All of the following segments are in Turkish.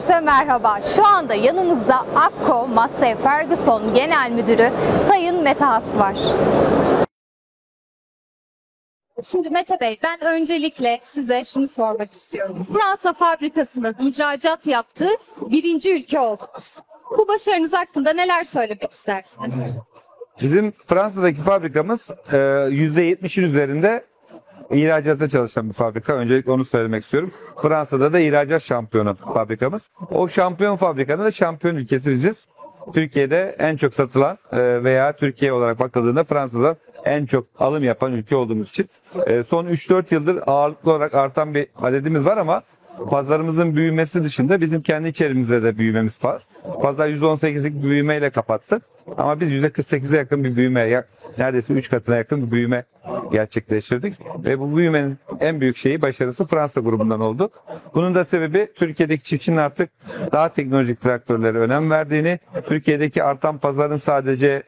Herkese merhaba. Şu anda yanımızda Akko Massey Ferguson Genel Müdürü Sayın Mete Has var. Şimdi Mete Bey, ben öncelikle size şunu sormak istiyorum. Fransa fabrikasında ihracat yaptığı birinci ülke oldunuz. Bu başarınız hakkında neler söylemek istersiniz? Bizim Fransa'daki fabrikamız %70'in üzerinde ihracata çalışan bir fabrika. Öncelikle onu söylemek istiyorum. Fransa'da da ihracat şampiyonu fabrikamız. O şampiyon fabrikanın da şampiyon ülkesi biziz. Türkiye'de en çok satılan veya Türkiye olarak bakıldığında Fransa'da en çok alım yapan ülke olduğumuz için son 3-4 yıldır ağırlıklı olarak artan bir adedimiz var ama pazarımızın büyümesi dışında bizim kendi içerimizde de büyümemiz var. Pazar %18'lik bir büyümeyle kapattık. Ama biz %48'e yakın bir büyüme, neredeyse 3 katına yakın bir büyüme gerçekleştirdik. Ve bu büyümenin en büyük şeyi, başarısı Fransa grubundan oldu. Bunun da sebebi Türkiye'deki çiftçinin artık daha teknolojik traktörlere önem verdiğini, Türkiye'deki artan pazarın sadece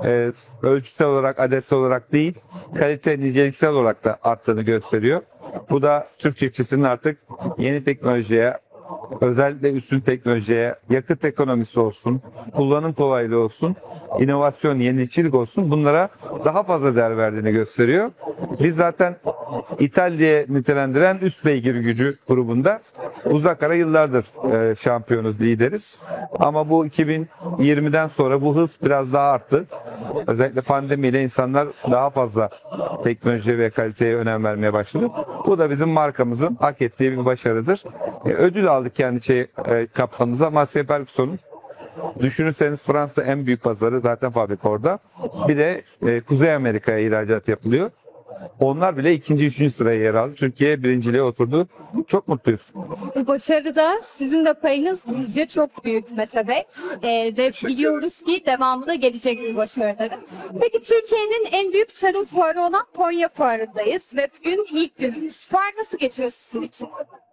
ölçüsel olarak, adetsel olarak değil, kalite, niceliksel olarak da arttığını gösteriyor. Bu da Türk çiftçisinin artık yeni teknolojiye, özellikle üstün teknolojiye, yakıt ekonomisi olsun, kullanım kolaylığı olsun, inovasyon, yenilikçilik olsun, bunlara daha fazla değer verdiğini gösteriyor. Biz zaten İthal diye nitelendiren üst beygir gücü grubunda uzak ara yıllardır şampiyonuz, lideriz. Ama bu 2020'den sonra bu hız biraz daha arttı. Özellikle pandemiyle insanlar daha fazla teknolojiye ve kaliteye önem vermeye başladı. Bu da bizim markamızın hak ettiği bir başarıdır. Ödül aldık kendi kapsamımıza. Massey Ferguson'un, düşünürseniz Fransa en büyük pazarı, zaten fabrika orada. Bir de Kuzey Amerika'ya ihracat yapılıyor. Onlar bile ikinci, üçüncü sıraya yer aldı. Türkiye birinciliğe oturdu. Çok mutluyuz. Bu başarıda sizin de payınız bizce çok büyük Mete Bey. Ve biliyoruz ki devamı da gelecek bu başarıları. Peki Türkiye'nin en büyük tarım fuarı olan Konya Fuarı'ndayız ve bugün ilk günümüz. Fuar nasıl geçiyor sizin için?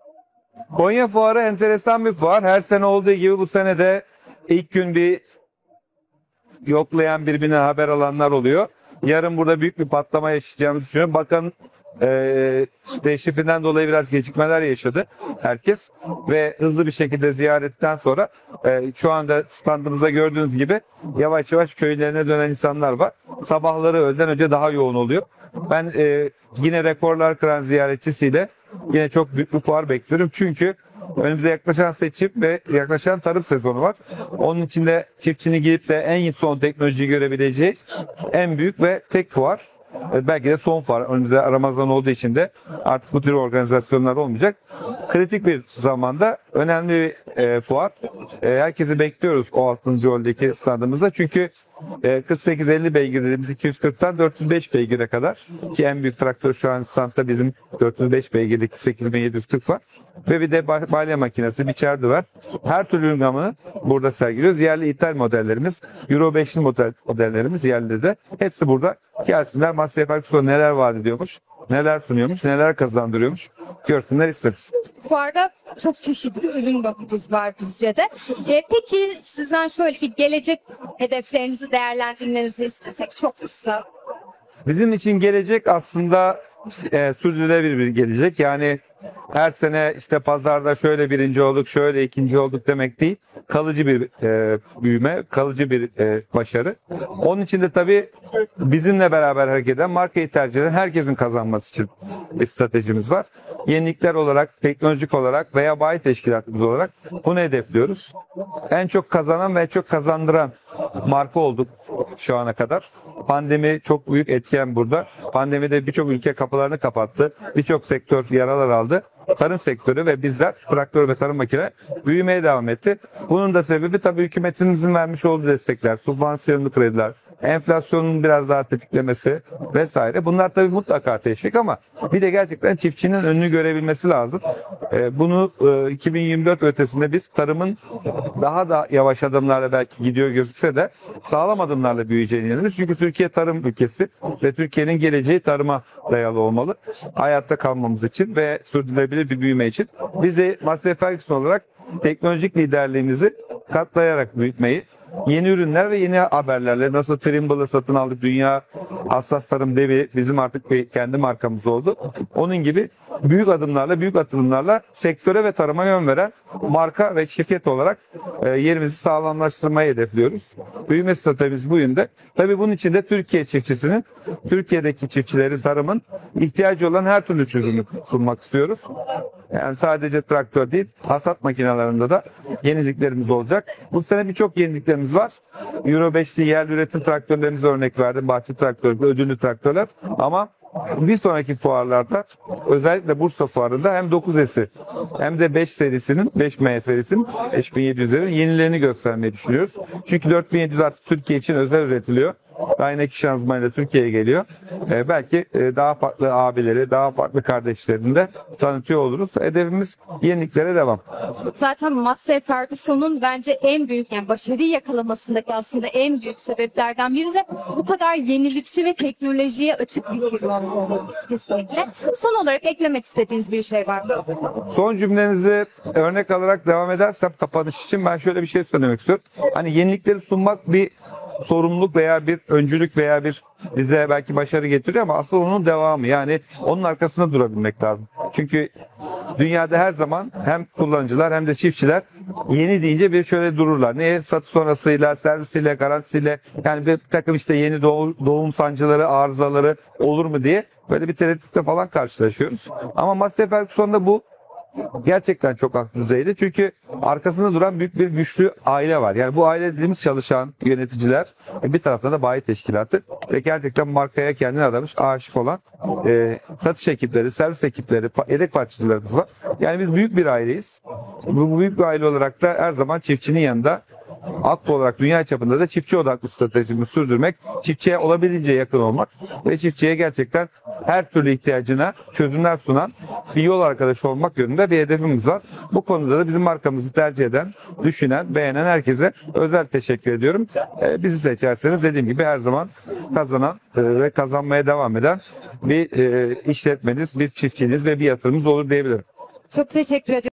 Konya Fuarı enteresan bir fuar. Her sene olduğu gibi bu sene de ilk gün bir yoklayan, birbirine haber alanlar oluyor. Yarın burada büyük bir patlama yaşayacağımızı düşünüyorum. Bakan teşrifinden dolayı biraz gecikmeler yaşadı herkes ve hızlı bir şekilde ziyaretten sonra şu anda standımızda gördüğünüz gibi yavaş yavaş köylerine dönen insanlar var. Sabahları öğleden önce daha yoğun oluyor. Ben yine rekorlar kıran ziyaretçisiyle yine çok büyük bir fuar bekliyorum. Çünkü önümüze yaklaşan seçim ve yaklaşan tarım sezonu var. Onun içinde çiftçinin gidip de en son teknolojiyi görebileceği en büyük ve tek fuar. Belki de son fuar. Önümüzde Ramazan olduğu için de artık bu tür organizasyonlar olmayacak. Kritik bir zamanda önemli bir fuar. Herkesi bekliyoruz o 6. holdeki standımızda. Çünkü 48-50 beygir dediğimiz 240'tan 405 beygire kadar, ki en büyük traktör şu an standta bizim 405 beygirlik 8740 var. Ve bir de balya makinesi, biçer düver. Her türlü gamını burada sergiliyoruz. Yerli ithal modellerimiz, Euro 5'li modellerimiz yerli de. Hepsi burada. Gelsinler, Massey Ferguson neler vaat ediyormuş, neler sunuyormuş, neler kazandırıyormuş görsünler isteriz. Fuarda çok çeşitli ürün bakımımız var bizce de. Peki sizden şöyle bir gelecek hedeflerinizi değerlendirmenizi istesek çok kısa. Bizim için gelecek aslında sürdürülebilir bir gelecek. Yani her sene işte pazarda şöyle birinci olduk, şöyle ikinci olduk demek değil. Kalıcı bir büyüme, kalıcı bir başarı. Onun için de tabii bizimle beraber hareket eden, markayı tercih eden herkesin kazanması için bir stratejimiz var. Yenilikler olarak, teknolojik olarak veya bayi teşkilatımız olarak bunu hedefliyoruz. En çok kazanan ve en çok kazandıran marka olduk şu ana kadar. Pandemi çok büyük etken burada. Pandemide birçok ülke kapılarını kapattı. Birçok sektör yaralar aldı. Tarım sektörü ve bizler, traktör ve tarım makine büyümeye devam etti. Bunun da sebebi tabii hükümetimizin vermiş olduğu destekler, sübvansiyonlu krediler, enflasyonun biraz daha tetiklemesi vesaire. Bunlar tabii mutlaka teşvik ama bir de gerçekten çiftçinin önünü görebilmesi lazım. Bunu 2024 ötesinde biz tarımın daha da yavaş adımlarla belki gidiyor gözükse de sağlam adımlarla büyüyeceğine inanıyoruz. Çünkü Türkiye tarım ülkesi ve Türkiye'nin geleceği tarıma dayalı olmalı. Hayatta kalmamız için ve sürdürülebilir bir büyüme için. Biz de Massey Ferguson olarak teknolojik liderliğimizi katlayarak büyütmeyi, yeni ürünler ve yeni haberlerle, nasıl Trimble'ı satın aldık, dünya hassas tarım devi bizim artık bir kendi markamız oldu. Onun gibi büyük adımlarla, büyük atılımlarla sektöre ve tarıma yön veren marka ve şirket olarak yerimizi sağlamlaştırmayı hedefliyoruz. Büyüme stratejimiz bu yönde. Tabii bunun için de Türkiye çiftçisinin, Türkiye'deki çiftçilerin, tarımın ihtiyacı olan her türlü çözümü sunmak istiyoruz. Yani sadece traktör değil, hasat makinelerinde de yeniliklerimiz olacak. Bu sene birçok yeniliklerimiz var. Euro 5'li yerli üretim traktörlerimize örnek verdim. Bahçe traktörü, ödüllü traktörler. Ama bir sonraki fuarlarda, özellikle Bursa fuarında hem 9S'i hem de 5 serisinin, 5M serisinin 5700'lerin yenilerini göstermeyi düşünüyoruz. Çünkü 4700 artık Türkiye için özel üretiliyor. Dyna şanzımanıyla Türkiye'ye geliyor. Belki daha farklı abileri, daha farklı kardeşlerini de tanıtıyor oluruz. Hedefimiz yeniliklere devam. Zaten Massey Ferguson'un bence en büyük, yani başarıyı yakalamasındaki aslında en büyük sebeplerden biri de bu kadar yenilikçi ve teknolojiye açık bir firma olması kesinlikle. Son olarak eklemek istediğiniz bir şey var mı? Son cümlenizi örnek alarak devam edersem kapanış için ben şöyle bir şey söylemek istiyorum. Hani yenilikleri sunmak bir sorumluluk veya bir öncülük veya bir bize belki başarı getiriyor ama asıl onun devamı. Yani onun arkasında durabilmek lazım. Çünkü dünyada her zaman hem kullanıcılar hem de çiftçiler yeni deyince bir şöyle dururlar. Niye? Satış sonrasıyla, servisiyle, garantisiyle, yani bir takım işte yeni doğum sancıları, arızaları olur mu diye böyle bir tereddütle falan karşılaşıyoruz. Ama Massey Ferguson'da bu gerçekten çok alt düzeyde. Çünkü arkasında duran büyük bir güçlü aile var. Yani bu aile dediğimiz çalışan yöneticiler, bir taraftan da bayi teşkilatı ve gerçekten markaya kendini adamış, aşık olan satış ekipleri, servis ekipleri, yedek parçacılarımız var. Yani biz büyük bir aileyiz. Bu büyük bir aile olarak da her zaman çiftçinin yanında, aklı olarak dünya çapında da çiftçi odaklı stratejimizi sürdürmek, çiftçiye olabildiğince yakın olmak ve çiftçiye gerçekten her türlü ihtiyacına çözümler sunan bir yol arkadaşı olmak yönünde bir hedefimiz var. Bu konuda da bizim markamızı tercih eden, düşünen, beğenen herkese özel teşekkür ediyorum. Bizi seçerseniz dediğim gibi her zaman kazanan ve kazanmaya devam eden bir işletmeniz, bir çiftçiniz ve bir yatırımınız olur diyebilirim. Çok teşekkür ederim.